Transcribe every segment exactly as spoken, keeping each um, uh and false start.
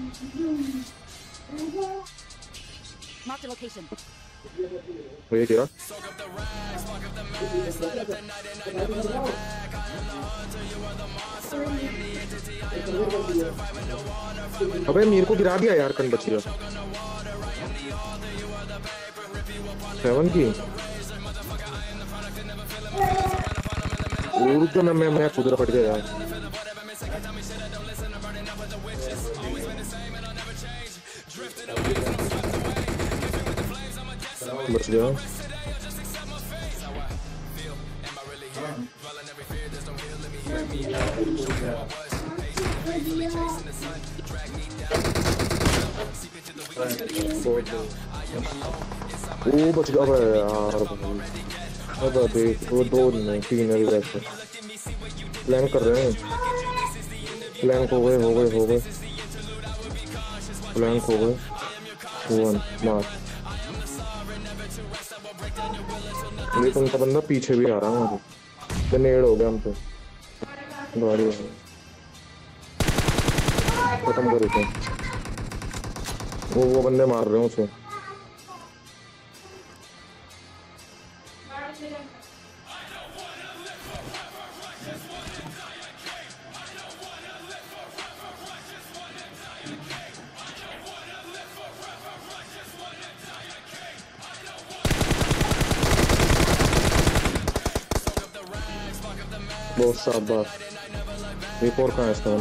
Mark the location. ये क्या? अबे मेरे को गिरा दिया यार, कन बच गया। सेवन की उड़ तो मैं मैं खुद फट गया यार। बच गया। वो बच गया यार। अब देख वो दो नहीं तीन है वैसे प्लान कर रहे हैं। प्लान हो गए हो गए हो गए प्लान हो गए। वन मार ये तो उनका बंदा पीछे भी आ रहा है। ग्रेनेड हो गया हम पे। गाड़ी खत्म कर देते हैं। वो वो बंदे मार रहे हैं उसे। बहुत शाबाश। एक और कहाँ है इसका?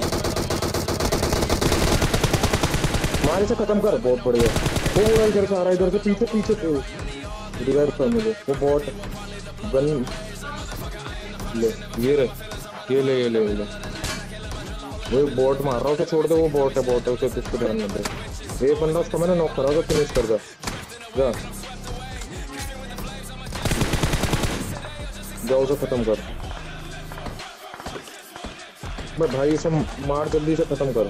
मारे से खत्म कर। बहुत बढ़िया। वो पूरा इधर से आ रहा है, इधर से पीछे पीछे पे रिवाइव कर मुझे। वो बहुत गन ले ये रे ये ले ये ले ये ले। वो बॉट मार रहा है उसे छोड़ दे। वो बॉट है बॉट है उसे कुछ को ध्यान मत दे। एक बंदा उसको मैंने नॉक करा तो फिनिश कर दे जा जा उसे खत्म कर। मैं भाई इसे मार जल्दी से खत्म कर।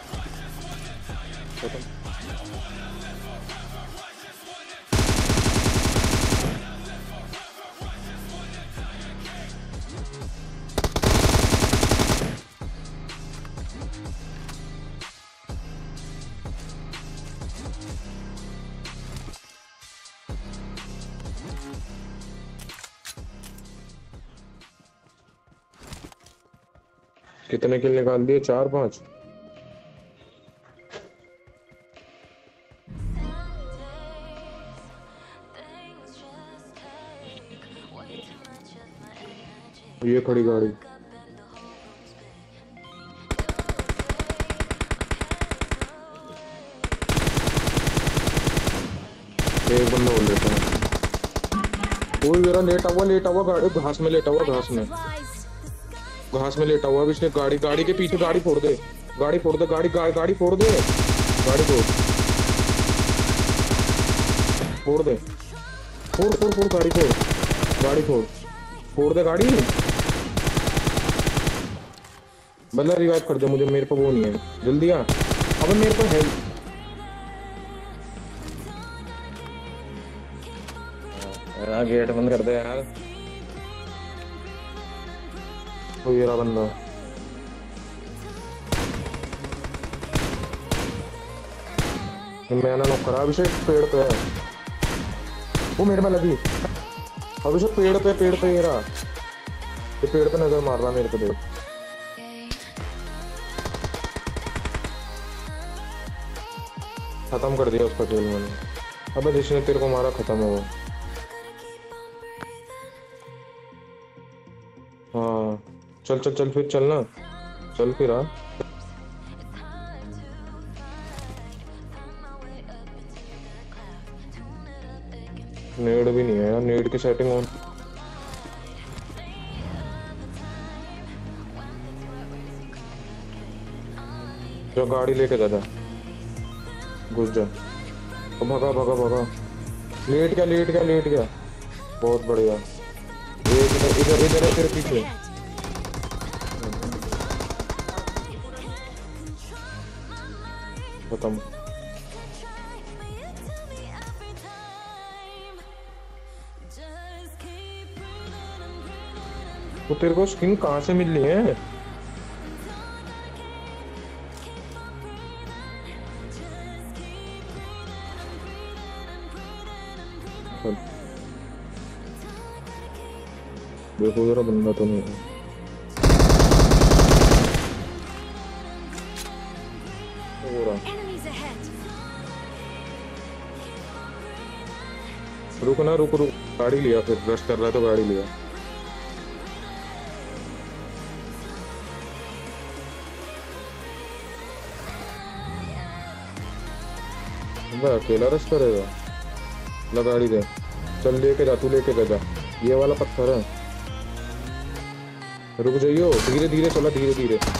खत्म। कितने किल निकाल दिए? चार पांच। ये खड़ी गाड़ी। एक बंदा और लेटा है। कोई मेरा लेटा हुआ लेटा हुआ गाड़ी घास में लेटा हुआ घास में घास में लेटा हुआ। इसने गाड़ी गाड़ी के पीछे गाड़ी फोड़ दे गाड़ी फोड़ दे गाड़ी गाड़ी गाड़ी फोड़ दे गाड़ी फोड़ फोड़ दे फोड़ फोड़ फोड़ गाड़ी फोड़ गाड़ी फोड़ फोड़ दे गाड़ी। बंदा रिवाइव कर दे मुझे। मेरे पे वो नहीं है। जल्दी आ। अब मेरे पे है। यार गेट बंद कर दे यार। तो ये रहा बंदा। मैंने नॉक करा। अभिषेक पेड़ पे है। वो मेरे में लगी। अभिषेक पेड़ पे पेड़ पे ये रहा। ये पेड़ पे नजर मार रहा मेरे पे। देख खत्म कर दिया उसका खेल मैंने। अबे जिसने तेरे को मारा खत्म है वो। हाँ चल चल चल फिर चलना चल फिर आ। नेड भी नहीं है यार। नेड की सेटिंग ऑन। जो गाड़ी लेके जा जा घुस जा। तो भगा भगा भगा। लेट गया लेट गया लेट गया। बहुत बढ़िया। इधर इधर इधर है तेरे पीछे। खत्म। वो तेरे को स्किन कहाँ से मिल रही है? चल देखो जरा बंदा तो नहीं है। हो रहा रुक ना रुक रुक गाड़ी लिया फिर रश कर रहा है तो गाड़ी लिया। बंदा अकेला रश करेगा। ला गाड़ी दे चल लेके जा तू लेके जा ये वाला पत्थर है। रुक जाइयो धीरे धीरे चला धीरे धीरे।